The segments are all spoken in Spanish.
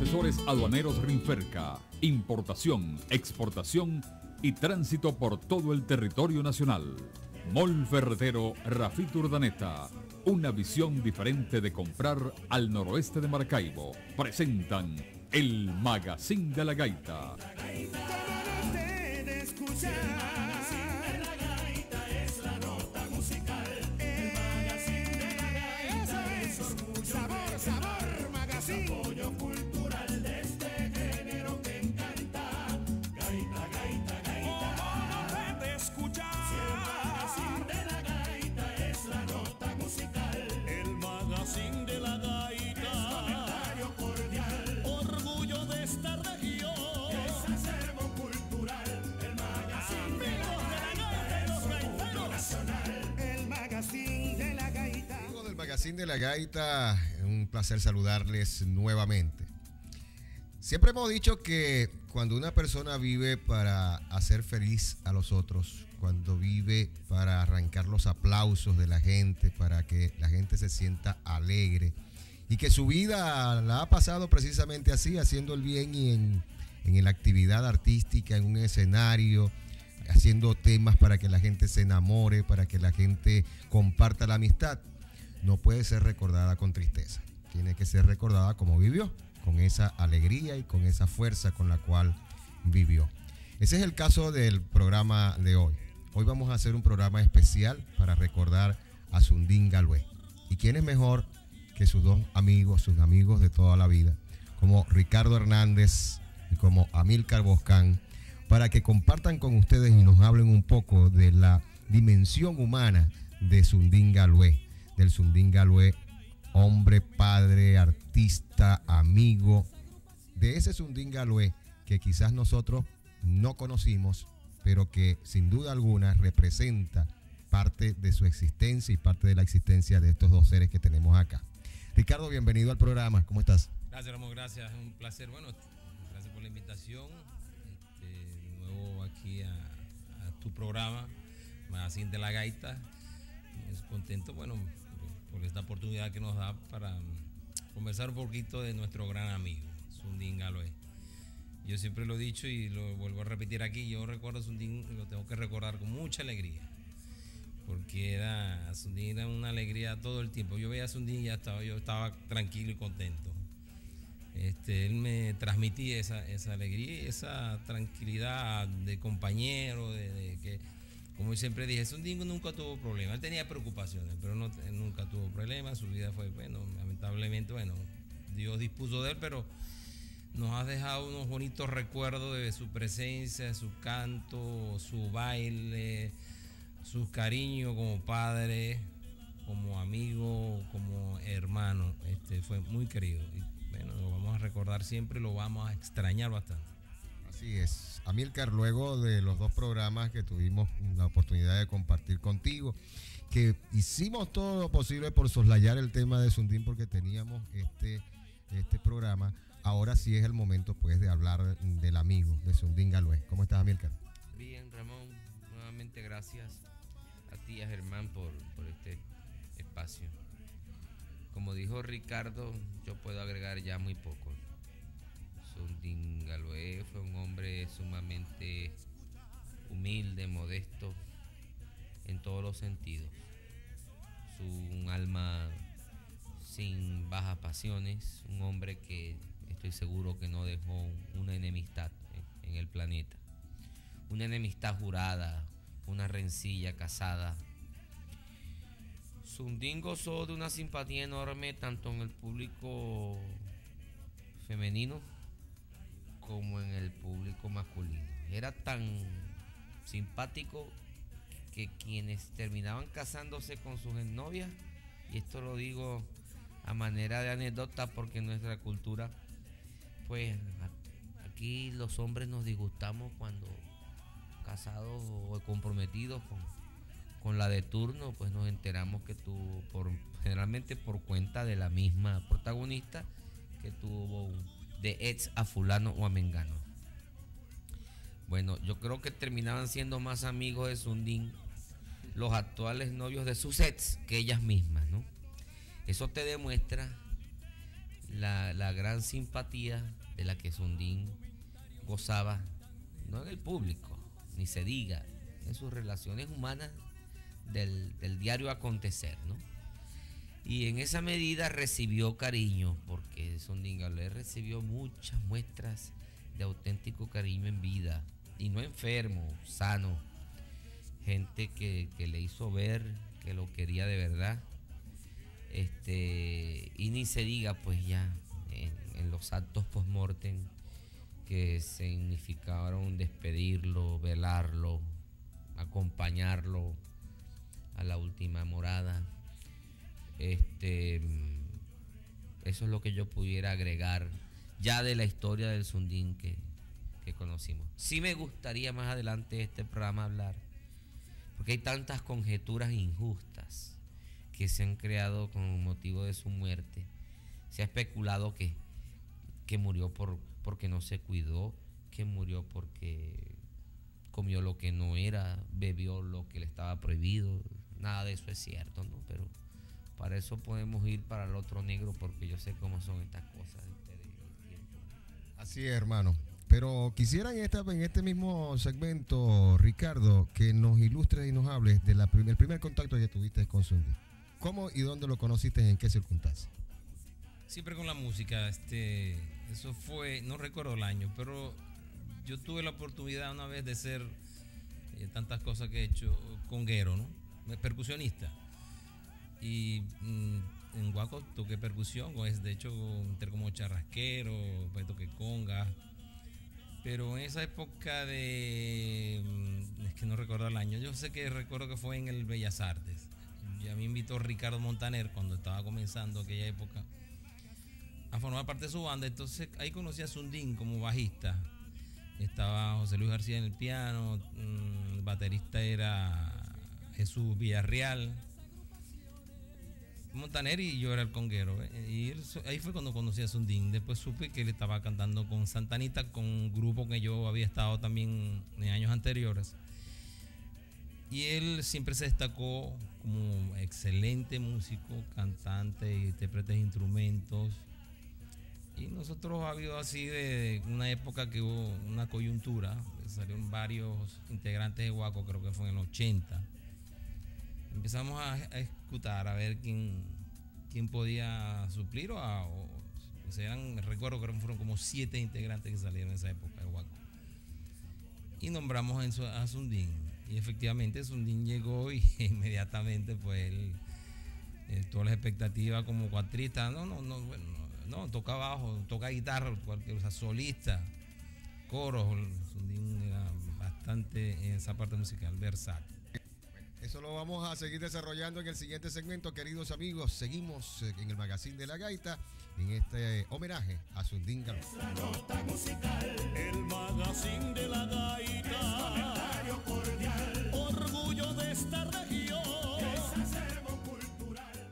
Asesores Aduaneros Rinferca. Importación, exportación y tránsito por todo el territorio nacional. Mall Ferretero Rafito Urdaneta. Una visión diferente de comprar al noroeste de Maracaibo. Presentan el Magazine de la Gaita. Magazine de la Gaita, un placer saludarles nuevamente. Siempre hemos dicho que cuando una persona vive para hacer feliz a los otros, cuando vive para arrancar los aplausos de la gente, para que la gente se sienta alegre y que su vida la ha pasado precisamente así, haciendo el bien y en la actividad artística, en un escenario, haciendo temas para que la gente se enamore, para que la gente comparta la amistad, no puede ser recordada con tristeza. Tiene que ser recordada como vivió, con esa alegría y con esa fuerza con la cual vivió. Ese es el caso del programa de hoy. Hoy vamos a hacer un programa especial para recordar a Sundín Galué. ¿Y quién es mejor que sus dos amigos, sus amigos de toda la vida, como Ricardo Hernández y como Amílcar Boscán, para que compartan con ustedes y nos hablen un poco de la dimensión humana de Sundín Galué? Del Sundín Galué, hombre, padre, artista, amigo, de ese Sundín Galué que quizás nosotros no conocimos, pero que sin duda alguna representa parte de su existencia y parte de la existencia de estos dos seres que tenemos acá. Ricardo, bienvenido al programa, ¿cómo estás? Gracias, Ramón, gracias, un placer, bueno, gracias por la invitación, de nuevo aquí a tu programa, Magazine de la Gaita. Es contento, bueno, por esta oportunidad que nos da para conversar un poquito de nuestro gran amigo, Sundín Galué. Yo siempre lo he dicho y lo vuelvo a repetir aquí, yo recuerdo a Sundín, lo tengo que recordar con mucha alegría, porque Sundín era una alegría todo el tiempo. Yo veía a Sundín y yo estaba tranquilo y contento. Él me transmitía esa alegría y esa tranquilidad de compañero, de que, como siempre dije, Sundín nunca tuvo problemas. Él tenía preocupaciones, pero él nunca tuvo problemas. Su vida fue, bueno, lamentablemente, bueno, Dios dispuso de él, pero nos ha dejado unos bonitos recuerdos de su presencia, su canto, su baile, sus cariños como padre, como amigo, como hermano. Fue muy querido. Y bueno, lo vamos a recordar siempre y lo vamos a extrañar bastante. Así es. Amílcar, luego de los dos programas que tuvimos la oportunidad de compartir contigo, que hicimos todo lo posible por soslayar el tema de Sundín porque teníamos este programa, ahora sí es el momento pues de hablar del amigo de Sundín Galué. ¿Cómo estás, Amílcar? Bien, Ramón, nuevamente gracias a ti y a Germán por este espacio. Como dijo Ricardo, yo puedo agregar ya muy poco. Sundín Galué fue un hombre sumamente humilde, modesto en todos los sentidos. Un alma sin bajas pasiones, un hombre que estoy seguro que no dejó una enemistad en el planeta. Una enemistad jurada, una rencilla casada. Sundín gozó de una simpatía enorme tanto en el público femenino como en el público masculino. Era tan simpático que quienes terminaban casándose con sus novias, y esto lo digo a manera de anécdota porque en nuestra cultura, pues aquí los hombres nos disgustamos cuando casados o comprometidos con la de turno, pues nos enteramos que tuvo, generalmente por cuenta de la misma protagonista, que tuvo de ex a fulano o a mengano. Bueno, yo creo que terminaban siendo más amigos de Sundín los actuales novios de sus ex que ellas mismas, ¿no? Eso te demuestra la gran simpatía de la que Sundin gozaba, no en el público, ni se diga, en sus relaciones humanas del diario acontecer, ¿no? Y en esa medida recibió cariño, porque Sundin Galé recibió muchas muestras de auténtico cariño en vida, y no enfermo, sano, gente que le hizo ver que lo quería de verdad, y ni se diga pues ya en los actos post-mortem que significaron despedirlo, velarlo, acompañarlo a la última morada. Eso es lo que yo pudiera agregar ya de la historia del Sundin que conocimos. Sí me gustaría más adelante de este programa hablar, porque hay tantas conjeturas injustas que se han creado con motivo de su muerte. Se ha especulado que murió porque no se cuidó, que murió porque comió lo que no era, bebió lo que le estaba prohibido. Nada de eso es cierto, ¿no? Pero para eso podemos ir para el otro negro, porque yo sé cómo son estas cosas. Así es, hermano. Pero quisiera en este mismo segmento, Ricardo, que nos ilustres y nos hables del primer contacto que tuviste con Sundin. ¿Cómo y dónde lo conociste y en qué circunstancias? Siempre con la música, eso fue, no recuerdo el año, pero yo tuve la oportunidad una vez de ser tantas cosas que he hecho, conguero, ¿no? Percusionista. Y en Guaco toqué percusión, de hecho entré como charrasquero, pues toqué conga. Pero en esa época es que no recuerdo el año, yo sé que recuerdo que fue en el Bellas Artes. Ya me invitó Ricardo Montaner cuando estaba comenzando aquella época a formar parte de su banda. Entonces ahí conocí a Sundin como bajista. Estaba José Luis García en el piano, el baterista era Jesús Villarreal, Montaner, y yo era el conguero. Y ahí fue cuando conocí a Sundin. Después supe que él estaba cantando con Santanita, con un grupo que yo había estado también en años anteriores. Y él siempre se destacó como excelente músico, cantante, intérprete de instrumentos. Y nosotros ha habido así de una época que hubo una coyuntura, salieron varios integrantes de Guaco, creo que fue en el 80. Empezamos a escuchar a ver quién podía suplir recuerdo que fueron como 7 integrantes que salieron en esa época de Guaco. Y nombramos a Sundin. Y efectivamente Sundin llegó y inmediatamente pues él, todas las expectativas como cuatrista, no, toca bajo, toca guitarra, solista, coros. Sundin era bastante en esa parte musical, versátil. Eso lo vamos a seguir desarrollando en el siguiente segmento, queridos amigos. Seguimos en el Magazine de la Gaita, en este homenaje a Sundin Galé. La nota musical, el Magazine de la Gaita, es cordial, orgullo de esta región, es acervo cultural.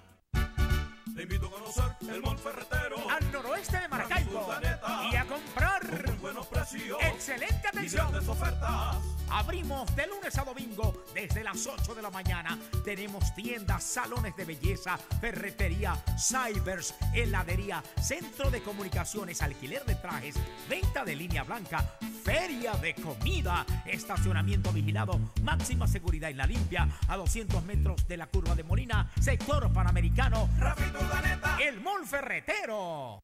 Te invito a conocer el Monferretero, al noroeste de Maracaibo, y a comprar con buenos precios, excelente atención. Y grandes ofertas. Abrimos de lunes a domingo desde las 8 de la mañana. Tenemos tiendas, salones de belleza, ferretería, cybers, heladería, centro de comunicaciones, alquiler de trajes, venta de línea blanca, feria de comida, estacionamiento vigilado, máxima seguridad en La Limpia, a 200 metros de la curva de Molina, sector panamericano. Rafito Urdaneta, el Monferretero.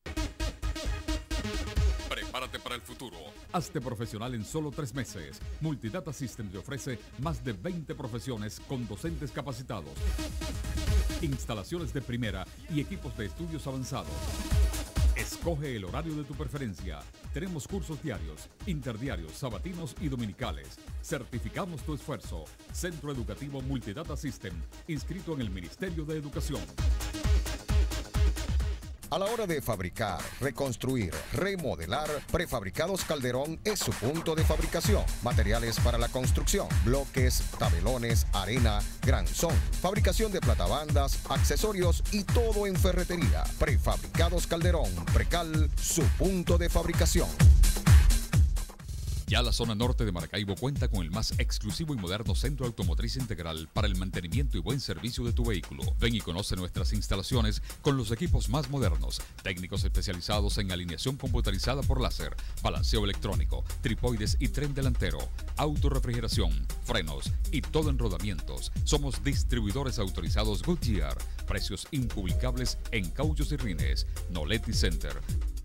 Prepárate para el futuro. Hazte profesional en solo 3 meses. Multidata System te ofrece más de 20 profesiones con docentes capacitados, instalaciones de primera y equipos de estudios avanzados. Escoge el horario de tu preferencia. Tenemos cursos diarios, interdiarios, sabatinos y dominicales. Certificamos tu esfuerzo. Centro Educativo Multidata System, inscrito en el Ministerio de Educación. A la hora de fabricar, reconstruir, remodelar, Prefabricados Calderón es su punto de fabricación. Materiales para la construcción, bloques, tabelones, arena, granzón, fabricación de platabandas, accesorios y todo en ferretería. Prefabricados Calderón, Precal, su punto de fabricación. Ya la zona norte de Maracaibo cuenta con el más exclusivo y moderno centro automotriz integral para el mantenimiento y buen servicio de tu vehículo. Ven y conoce nuestras instalaciones con los equipos más modernos, técnicos especializados en alineación computarizada por láser, balanceo electrónico, tripoides y tren delantero, autorrefrigeración, frenos y todo en rodamientos. Somos distribuidores autorizados Goodyear. Precios impublicables en cauchos y rines. Noletti Center.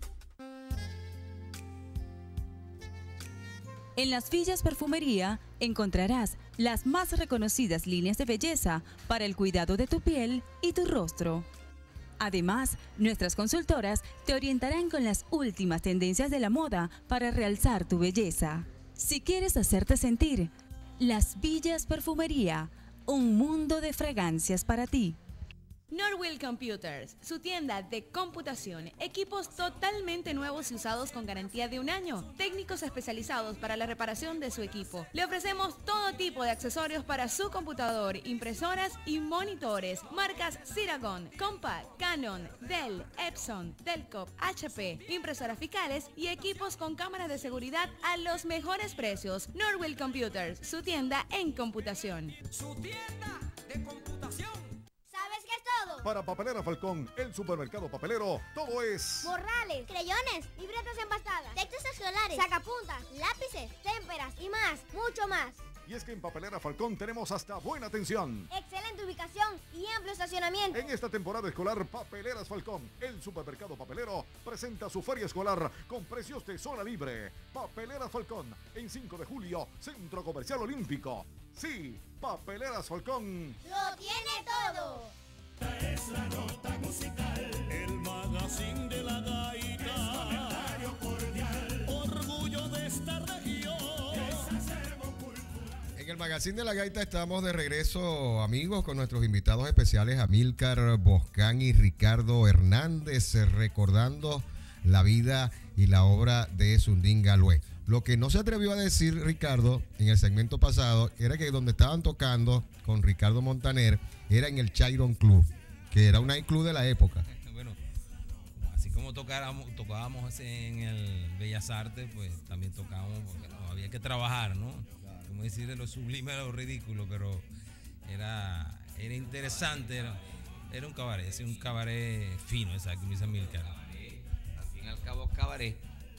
En Las Villas Perfumería encontrarás las más reconocidas líneas de belleza para el cuidado de tu piel y tu rostro. Además, nuestras consultoras te orientarán con las últimas tendencias de la moda para realzar tu belleza. Si quieres hacerte sentir, Las Villas Perfumería, un mundo de fragancias para ti. Norwell Computers, su tienda de computación, equipos totalmente nuevos y usados con garantía de 1 año, técnicos especializados para la reparación de su equipo. Le ofrecemos todo tipo de accesorios para su computador, impresoras y monitores, marcas Ceragon, Compaq, Canon, Dell, Epson, Delco, HP, impresoras fiscales y equipos con cámaras de seguridad a los mejores precios. Norwell Computers, su tienda en computación. Su tienda de computación. ¿Sabes qué es todo? Para Papelera Falcón, el supermercado papelero, todo es... Borrales, creyones, libretas empastadas, textos escolares, sacapuntas, lápices, témperas y más, mucho más. Y es que en Papelera Falcón tenemos hasta buena atención. Excelente ubicación y amplio estacionamiento. En esta temporada escolar, Papeleras Falcón, el supermercado papelero, presenta su feria escolar con precios de zona libre. Papeleras Falcón, en 5 de julio, Centro Comercial Olímpico. Sí, Papeleras Falcón. ¡Lo tiene todo! Esta es la nota musical, el magazine de la gaita. Comentario cordial, orgullo de esta región. En el Magazine de la Gaita estamos de regreso, amigos, con nuestros invitados especiales Amílcar Boscán y Ricardo Hernández, recordando la vida y la obra de Sundín Galué. Lo que no se atrevió a decir Ricardo en el segmento pasado era que donde estaban tocando con Ricardo Montaner era en el Chiron Club, que era un nightclub de la época. Bueno, así como tocábamos en el Bellas Artes, pues también tocábamos porque no, había que trabajar, ¿no? Como decir, de lo sublime a lo ridículo, pero era interesante, era un cabaret fino, exacto, como dice Amílcar. Al fin y al cabo, cabaret.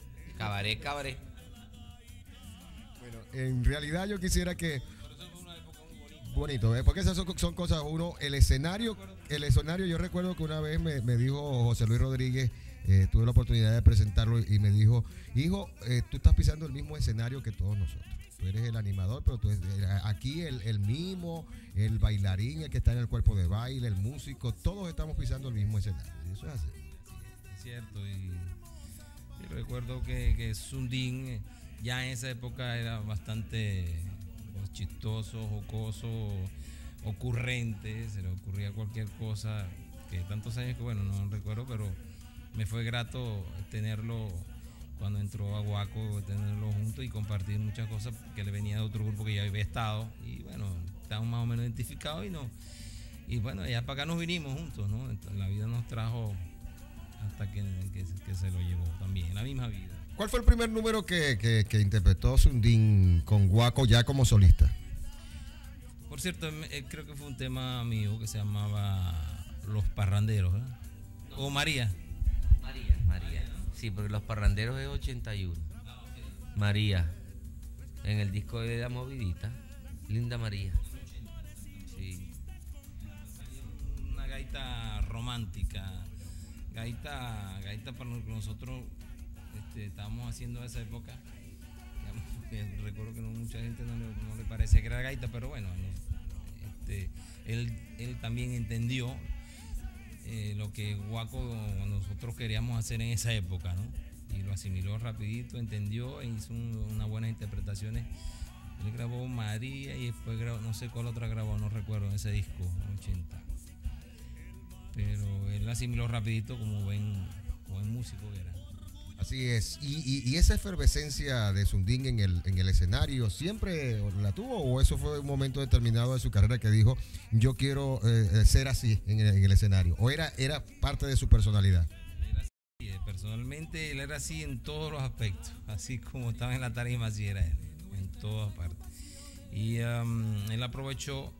Bueno, en realidad yo quisiera que... Bonito, porque esas son cosas, el escenario, yo recuerdo que una vez me dijo José Luis Rodríguez, tuve la oportunidad de presentarlo y me dijo, hijo, tú estás pisando el mismo escenario que todos nosotros. Tú eres el animador, pero tú aquí el mimo, el bailarín, el que está en el cuerpo de baile, el músico, todos estamos pisando el mismo escenario. Y eso es así. Es cierto, y recuerdo que Sundín ya en esa época era bastante chistoso, jocoso, ocurrente, se le ocurría cualquier cosa, que tantos años que bueno, no recuerdo, pero me fue grato tenerlo cuando entró a Guaco, tenerlo juntos y compartir muchas cosas que le venía de otro grupo que ya había estado y bueno, estábamos más o menos identificados y bueno, ya para acá nos vinimos juntos, ¿no? Entonces, la vida nos trajo hasta que se lo llevó también, en la misma vida. ¿Cuál fue el primer número que interpretó Sundín con Guaco ya como solista? Por cierto, creo que fue un tema mío que se llamaba Los Parranderos, ¿verdad? O María. María. Sí, porque Los Parranderos es 81. María. En el disco de La Movidita. Linda María. Sí. Una gaita romántica. Gaita para nosotros estábamos haciendo en esa época. Digamos, recuerdo que mucha gente no le parecía que era gaita, pero bueno, él también entendió lo que Guaco nosotros queríamos hacer en esa época, ¿no? Y lo asimiló rapidito, entendió e hizo unas buenas interpretaciones. Él grabó María y después grabó, no sé cuál otra grabó, no recuerdo, en ese disco, 80. Pero él asimiló rapidito como buen músico que era. Así es. ¿Y esa efervescencia de Sundín en el escenario siempre la tuvo o eso fue un momento determinado de su carrera que dijo yo quiero ser así en el escenario? ¿O era parte de su personalidad? Era así, personalmente él era así en todos los aspectos, así como estaba en la tarima, así era él, en todas partes. Y él aprovechó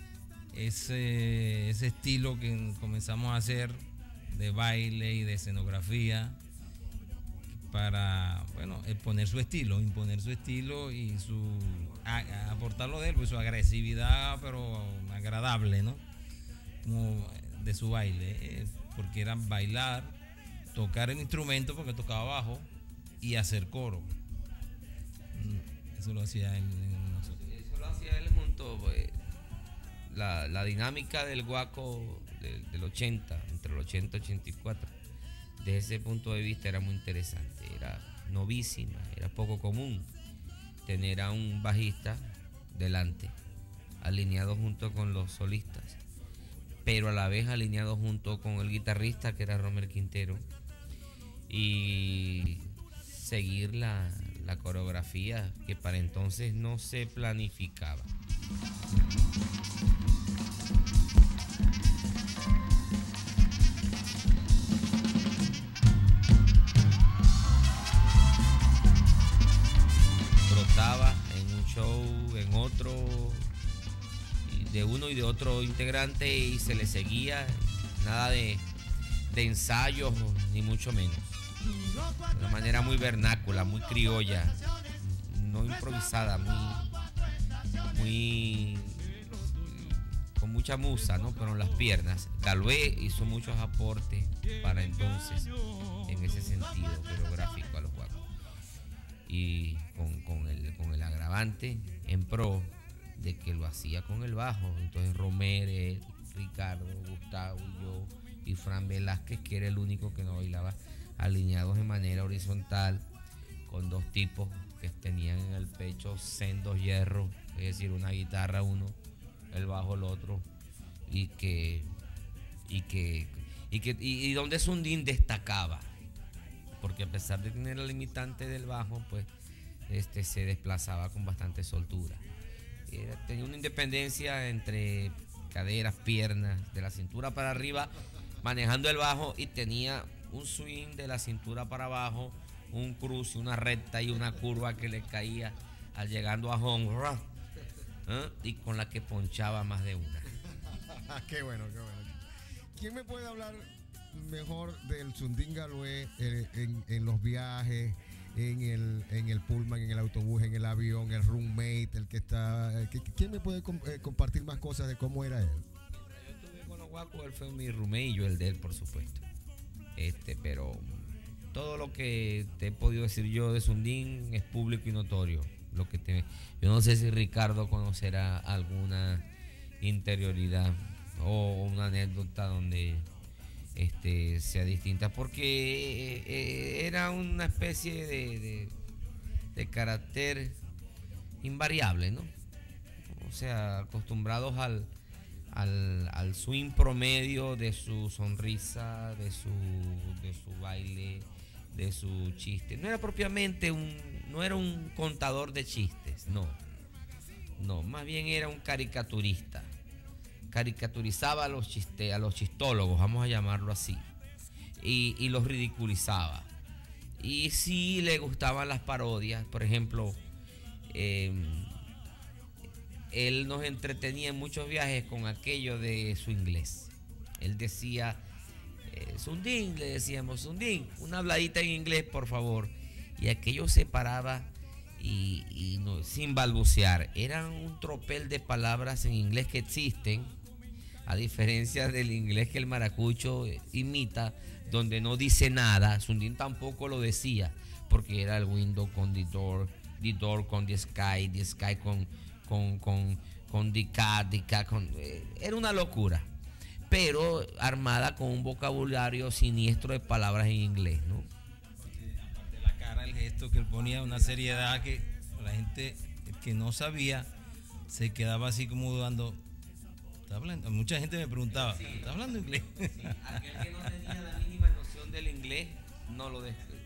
ese estilo que comenzamos a hacer de baile y de escenografía para, bueno, imponer su estilo y aportarlo de él, pues su agresividad, pero agradable, ¿no? Como de su baile, porque era bailar, tocar el instrumento, porque tocaba bajo, y hacer coro. Eso lo hacía él. Eso lo hacía él junto, pues, la dinámica del guaco del 80, entre el 80 y 84. Desde ese punto de vista era muy interesante, era novísima, era poco común tener a un bajista delante, alineado junto con los solistas, pero a la vez alineado junto con el guitarrista, que era Romer Quintero, y seguir la coreografía que para entonces no se planificaba. Brotaba en un show, en otro, de uno y de otro integrante, y se le seguía, nada de ensayos ni mucho menos. De una manera muy vernácula, muy criolla, no improvisada, muy con mucha musa, ¿no? Pero en las piernas. Galué hizo muchos aportes para entonces en ese sentido coreográfico a los guacos. Y con el agravante en pro de que lo hacía con el bajo. Entonces Romer, Ricardo, Gustavo y yo, y Fran Velázquez, que era el único que no bailaba, alineados de manera horizontal, con dos tipos que tenían en el pecho sendos hierros, es decir, una guitarra uno, el bajo el otro, y donde Sundin destacaba, porque a pesar de tener el limitante del bajo, pues se desplazaba con bastante soltura. Tenía una independencia entre caderas, piernas, de la cintura para arriba, manejando el bajo, y tenía un swing de la cintura para abajo, un cruce, una recta y una curva que le caía al llegando a home run, y con la que ponchaba más de una. Qué bueno, qué bueno. ¿Quién me puede hablar mejor del Sundin Galué en los viajes, en el pullman, en el autobús, en el avión, el roommate, el que está? ¿Quién me puede compartir más cosas de cómo era él? Yo estuve con los guacos, él fue mi roommate y yo el de él, por supuesto. Pero todo lo que te he podido decir yo de Sundin es público y notorio. Yo no sé si Ricardo conocerá alguna interioridad o una anécdota donde sea distinta, porque era una especie de carácter invariable, ¿no? O sea, acostumbrados al swing promedio de su sonrisa, de su baile, de su chiste. No era propiamente no era un contador de chistes, no, más bien era un caricaturista. Caricaturizaba a los chistólogos, vamos a llamarlo así, y los ridiculizaba. Y sí le gustaban las parodias. Por ejemplo, él nos entretenía en muchos viajes con aquello de su inglés. Él decía, Sundin, le decíamos, Sundin, una habladita en inglés, por favor. Y aquello se paraba y no, sin balbucear. Eran un tropel de palabras en inglés que existen, a diferencia del inglés que el maracucho imita, donde no dice nada. Sundin tampoco lo decía, porque era el window con the door con the sky con the cat, era una locura, pero armada con un vocabulario siniestro de palabras en inglés, ¿no? Aparte de la cara, el gesto que él ponía, una seriedad que la gente que no sabía se quedaba así como dudando. Mucha gente me preguntaba, ¿está hablando inglés? Sí, aquel que no tenía la mínima noción del inglés no lo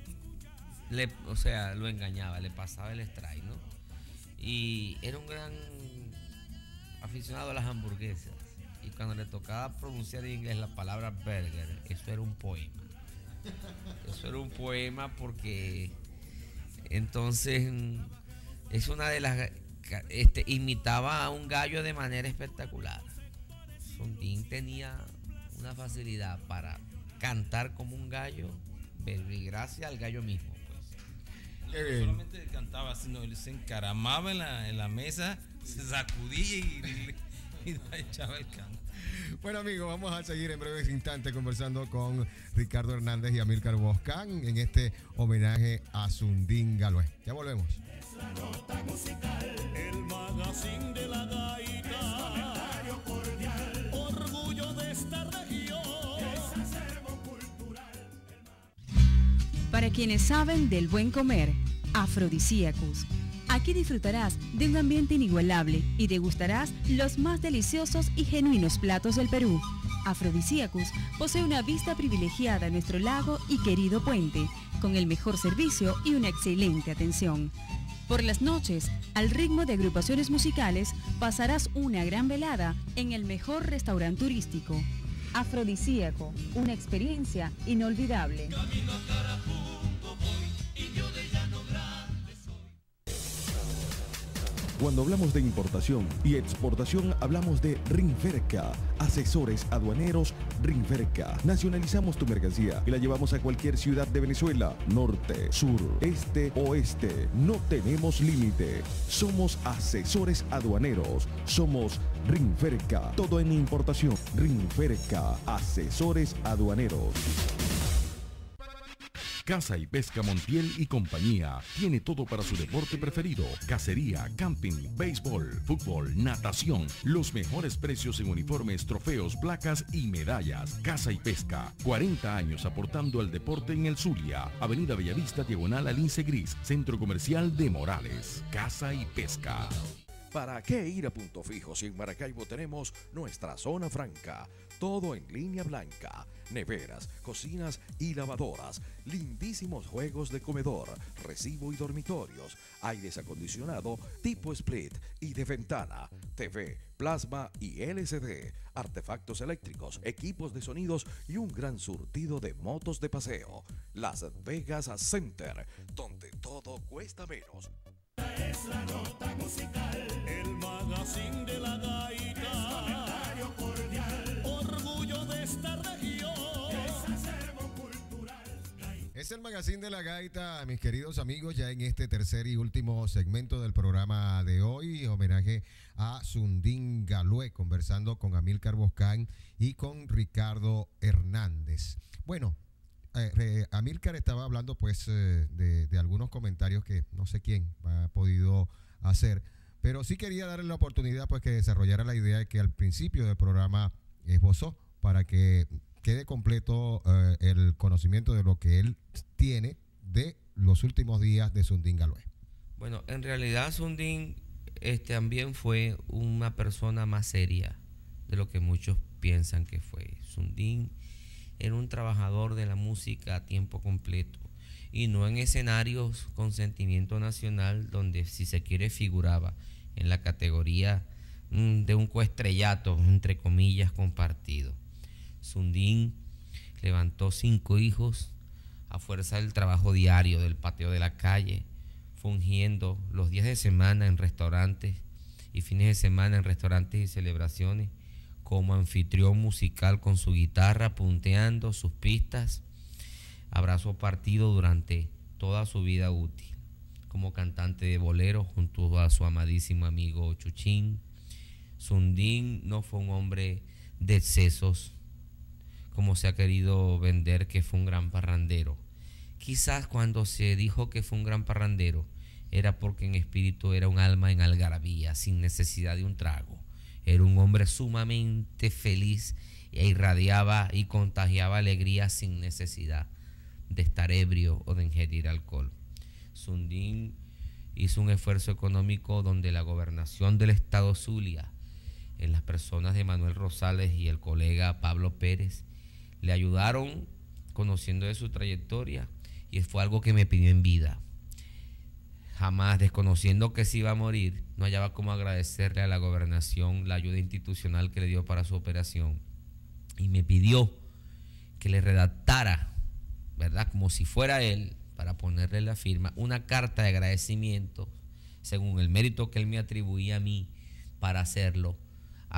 lo engañaba, le pasaba el strike, ¿no? Y era un gran aficionado a las hamburguesas, y cuando le tocaba pronunciar en inglés la palabra burger, eso era un poema. Eso era un poema porque entonces es una de las... imitaba a un gallo de manera espectacular. Sundín tenía una facilidad para cantar como un gallo, y gracias al gallo mismo. No solamente cantaba, sino él se encaramaba en la mesa, se sacudía y echaba el canto. Bueno, amigos, vamos a seguir en breves instantes conversando con Ricardo Hernández y Amílcar Boscán en este homenaje a Sundín Galoé. Ya volvemos. Es la nota musical, el magazine de la gaita, cordial, orgullo de esta región, es acervo cultural. Para quienes saben del buen comer, Afrodisíacus. Aquí disfrutarás de un ambiente inigualable y degustarás los más deliciosos y genuinos platos del Perú. Afrodisíacus posee una vista privilegiada a nuestro lago y querido puente, con el mejor servicio y una excelente atención. Por las noches, al ritmo de agrupaciones musicales, pasarás una gran velada en el mejor restaurante turístico. Afrodisíaco, una experiencia inolvidable. Cuando hablamos de importación y exportación, hablamos de Rinferca, asesores aduaneros Rinferca. Nacionalizamos tu mercancía y la llevamos a cualquier ciudad de Venezuela, norte, sur, este, oeste. No tenemos límite. Somos asesores aduaneros. Somos Rinferca. Todo en importación. Rinferca, asesores aduaneros. Caza y Pesca Montiel y compañía tiene todo para su deporte preferido: cacería, camping, béisbol, fútbol, natación. Los mejores precios en uniformes, trofeos, placas y medallas. Caza y Pesca, 40 años aportando al deporte en el Zulia. Avenida Bellavista, diagonal al Lince Gris, Centro Comercial de Morales. Caza y Pesca. ¿Para qué ir a Punto Fijo si en Maracaibo tenemos nuestra zona franca? Todo en línea blanca, neveras, cocinas y lavadoras, lindísimos juegos de comedor, recibo y dormitorios, aires acondicionado tipo split y de ventana, TV, plasma y LCD, artefactos eléctricos, equipos de sonidos y un gran surtido de motos de paseo. Las Vegas Center, donde todo cuesta menos. Es la nota musical, el magazine de la gaita, cordial, orgullo de esta región, es acervo cultural. Es el magazine de la gaita, mis queridos amigos, ya en este tercer y último segmento del programa de hoy, homenaje a Sundín Galoé, conversando con Amílcar Boscán y con Ricardo Hernández. Bueno, Amílcar estaba hablando pues de algunos comentarios que no sé quién ha podido hacer, pero sí quería darle la oportunidad pues que desarrollara la idea que al principio del programa esbozó para que quede completo el conocimiento de lo que él tiene de los últimos días de Sundín Galoé. Bueno, en realidad Sundín también fue una persona más seria de lo que muchos piensan que fue. Sundín era un trabajador de la música a tiempo completo y no en escenarios con sentimiento nacional, donde si se quiere figuraba en la categoría de un coestrellato, entre comillas, compartido. Sundín levantó 5 hijos a fuerza del trabajo diario del patio de la calle, fungiendo los días de semana en restaurantes y fines de semana en restaurantes y celebraciones, como anfitrión musical con su guitarra, punteando sus pistas a brazo partido durante toda su vida útil, como cantante de bolero junto a su amadísimo amigo Chuchín. Sundín no fue un hombre de excesos, como se ha querido vender que fue un gran parrandero. Quizás cuando se dijo que fue un gran parrandero, era porque en espíritu era un alma en algarabía, sin necesidad de un trago. Era un hombre sumamente feliz e irradiaba y contagiaba alegría sin necesidad de estar ebrio o de ingerir alcohol. Sundín hizo un esfuerzo económico donde la gobernación del estado Zulia, en las personas de Manuel Rosales y el colega Pablo Pérez, le ayudaron conociendo de su trayectoria, y fue algo que me pidió en vida. Jamás, desconociendo que se iba a morir, no hallaba cómo agradecerle a la gobernación la ayuda institucional que le dio para su operación, y me pidió que le redactara ¿verdad? Como si fuera él, para ponerle la firma, una carta de agradecimiento, según el mérito que él me atribuía a mí para hacerlo, a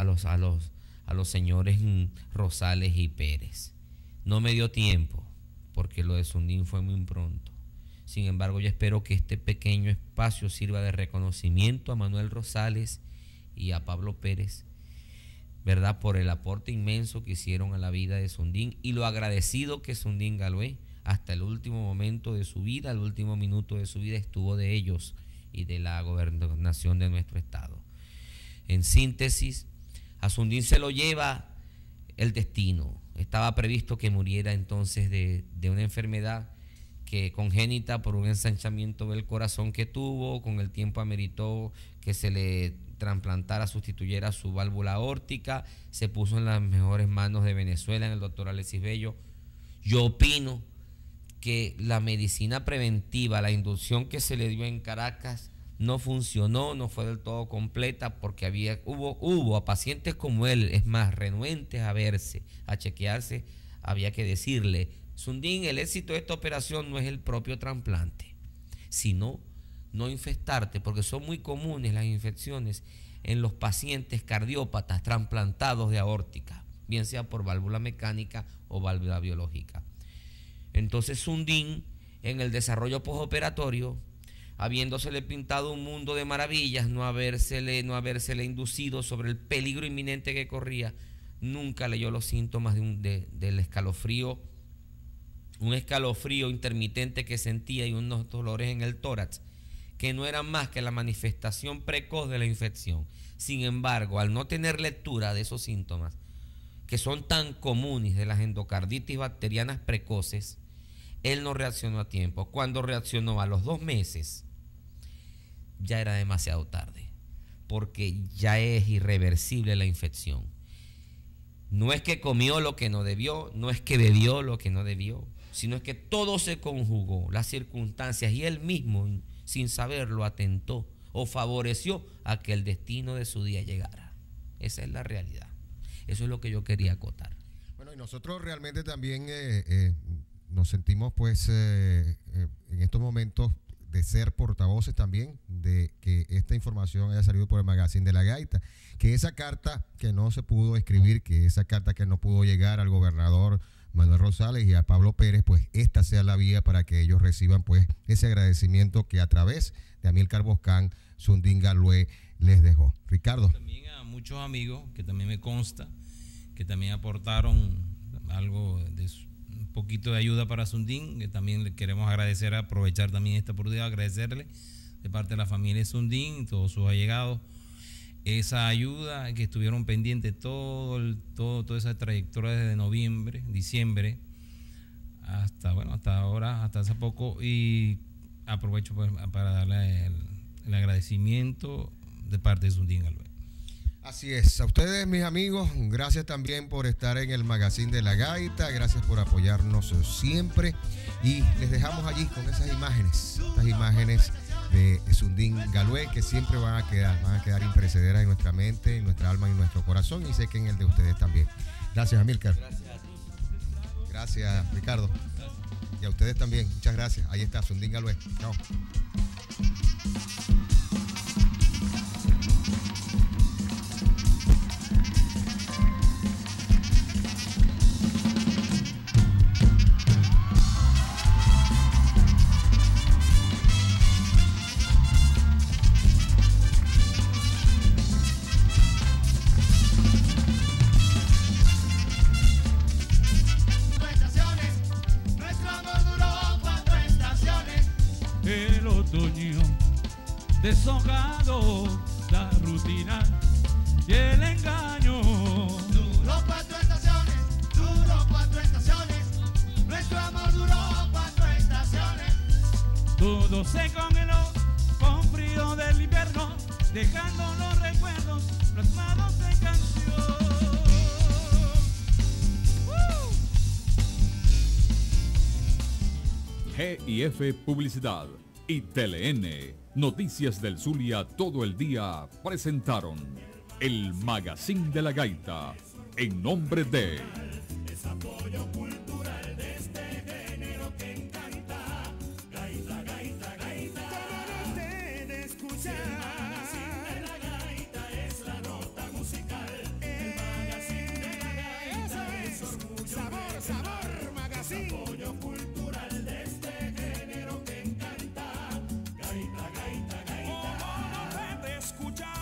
los señores Rosales y Pérez. No me dio tiempo, porque lo de Sundin fue muy pronto. Sin embargo, yo espero que este pequeño espacio sirva de reconocimiento a Manuel Rosales y a Pablo Pérez, ¿verdad?, por el aporte inmenso que hicieron a la vida de Sundin y lo agradecido que Sundin Galué, hasta el último momento de su vida, el último minuto de su vida, estuvo de ellos y de la gobernación de nuestro estado. En síntesis, a Sundin se lo lleva el destino. Estaba previsto que muriera entonces de una enfermedad que congénita por un ensanchamiento del corazón que tuvo. Con el tiempo ameritó que se le trasplantara, sustituyera su válvula aórtica. Se puso en las mejores manos de Venezuela, en el doctor Alexis Bello. Yo opino que la medicina preventiva, la inducción que se le dio en Caracas, no funcionó, no fue del todo completa, porque hubo a pacientes como él, es más, renuentes a verse, a chequearse. Había que decirle: Sundin, el éxito de esta operación no es el propio trasplante, sino no infestarte, porque son muy comunes las infecciones en los pacientes cardiópatas trasplantados de aórtica, bien sea por válvula mecánica o válvula biológica. Entonces Sundin, en el desarrollo postoperatorio, habiéndosele pintado un mundo de maravillas, no habérsele inducido sobre el peligro inminente que corría, nunca leyó los síntomas del escalofrío, un escalofrío intermitente que sentía y unos dolores en el tórax, que no eran más que la manifestación precoz de la infección. Sin embargo, al no tener lectura de esos síntomas, que son tan comunes de las endocarditis bacterianas precoces, él no reaccionó a tiempo. Cuando reaccionó a los 2 meses, ya era demasiado tarde, porque ya es irreversible la infección. No es que comió lo que no debió, no es que bebió lo que no debió, sino es que todo se conjugó, las circunstancias, y él mismo, sin saberlo, atentó o favoreció a que el destino de su día llegara. Esa es la realidad. Eso es lo que yo quería acotar. Bueno, y nosotros realmente también nos sentimos pues en estos momentos de ser portavoces también de que esta información haya salido por el Magazine de la Gaita, que esa carta que no se pudo escribir, que esa carta que no pudo llegar al gobernador Manuel Rosales y a Pablo Pérez, pues esta sea la vía para que ellos reciban pues ese agradecimiento que a través de Amílcar Boscán, Sundin Galué les dejó. Ricardo. También a muchos amigos que también me consta que también aportaron algo de un poquito de ayuda para Sundin, que también le queremos agradecer, aprovechar también esta oportunidad, agradecerle de parte de la familia de Sundin, todos sus allegados, esa ayuda, que estuvieron pendientes toda esa trayectoria desde noviembre, diciembre, hasta ahora, hasta hace poco, y aprovecho para darle el agradecimiento de parte de Sundin Galué. Así es, a ustedes mis amigos, gracias también por estar en el Magazine de la Gaita, gracias por apoyarnos siempre, y les dejamos allí con esas imágenes, estas imágenes de Sundin Galué, que siempre van a quedar imperecederas en nuestra mente, en nuestra alma y en nuestro corazón, y sé que en el de ustedes también. Gracias, Amílcar. Gracias a ti. Gracias, Ricardo. Y a ustedes también, muchas gracias. Ahí está, Sundin Galué. Chao. El otoño deshojado, la rutina y el engaño. Duró 4 estaciones, nuestro amor duró 4 estaciones. Todo se congeló con frío del invierno, dejando los recuerdos plasmados en canción. GIF Publicidad y TLN, Noticias del Zulia todo el día, presentaron el Magazine de la Gaita, en nombre de... Es apoyo cultural de este escuchar.